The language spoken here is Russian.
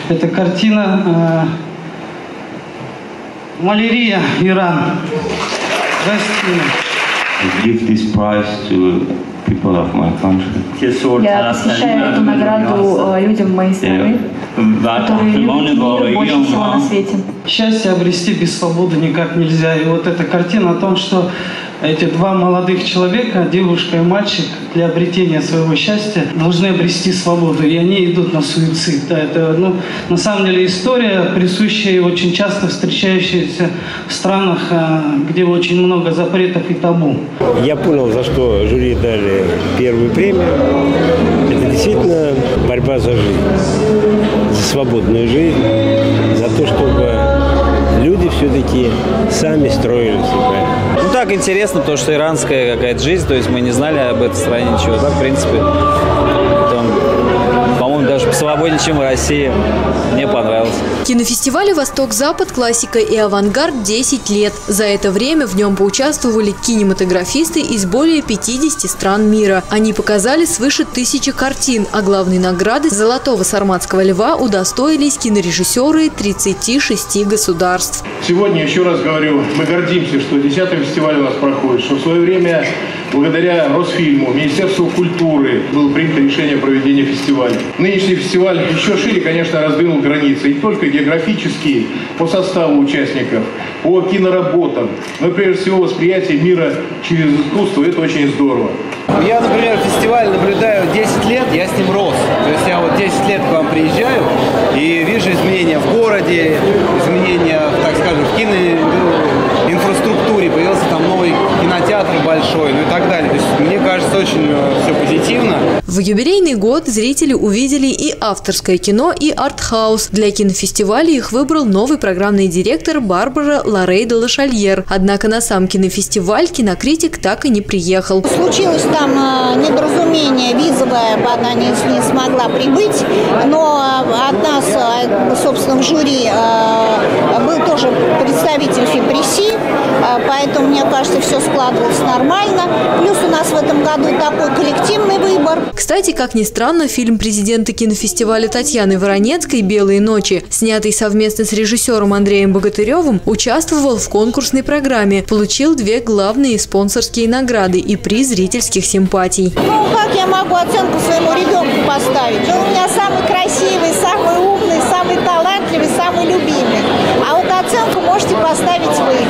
Это картина «Малярия, Иран». Give this prize to people of my country. Я посвящаю эту награду людям моей страны, которые любят мир больше всего на свете. Счастье обрести без свободы никак нельзя. И вот эта картина о том, что эти два молодых человека, девушка и мальчик, для обретения своего счастья должны обрести свободу. И они идут на суицид. Да, это, на самом деле история, присущая и очень часто встречающаяся в странах, где очень много запретов и табу. Я понял, за что жюри дали первую премию. Это действительно борьба за жизнь, за свободную жизнь, за то, чтобы люди все-таки сами строили себя. Ну так интересно, потому что иранская какая-то жизнь, то есть мы не знали об этой стране ничего. Так, в принципе, по-моему, даже посвободнее, чем в России. Мне понравилось. Кинофестивалю «Восток-Запад. Классика и авангард» 10 лет. За это время в нем поучаствовали кинематографисты из более 50 стран мира. Они показали свыше 1000 картин, а главной награды «Золотого сарматского льва» удостоились кинорежиссеры 36 государств. Сегодня, еще раз говорю, мы гордимся, что 10-й фестиваль у нас проходит, что в свое время благодаря Росфильму, Министерству культуры было принято решение о проведении фестиваля. Нынешний фестиваль еще шире, конечно, раздвинул границы. Не только географические, по составу участников, по киноработам, но прежде всего восприятие мира через искусство. Это очень здорово. Я, например, фестиваль наблюдаю 10 лет, я с ним рос. То есть я вот 10 лет к вам приезжаю и вижу изменения в городе, изменения, так скажем, в киноинфраструктуре. Появился там новый кинотеатр большой, ну и так далее. То есть мне кажется, очень все позитивно. В юбилейный год зрители увидели и авторское кино, и артхаус. Для кинофестиваля их выбрал новый программный директор Барбара Лорей де Лашальер. Однако на сам кинофестиваль кинокритик так и не приехал. Случилось там недоразумение визовое, она не смогла прибыть, но от нас, собственно, в жюри был тоже представитель Фипреси, поэтому, мне кажется, все складывалось нормально. Плюс у нас в этом году такой коллективный выбор. Кстати, как ни странно, фильм президента кинофестиваля Татьяны Воронецкой «Белые ночи», снятый совместно с режиссером Андреем Богатыревым, участвовал в конкурсной программе, получил 2 главные спонсорские награды и приз зрительских симпатий. Ну, как я могу оценку своему ребенку поставить? Он у меня самый красивый, самый умный, самый талантливый, самый любимый. А вот оценку можете поставить вы.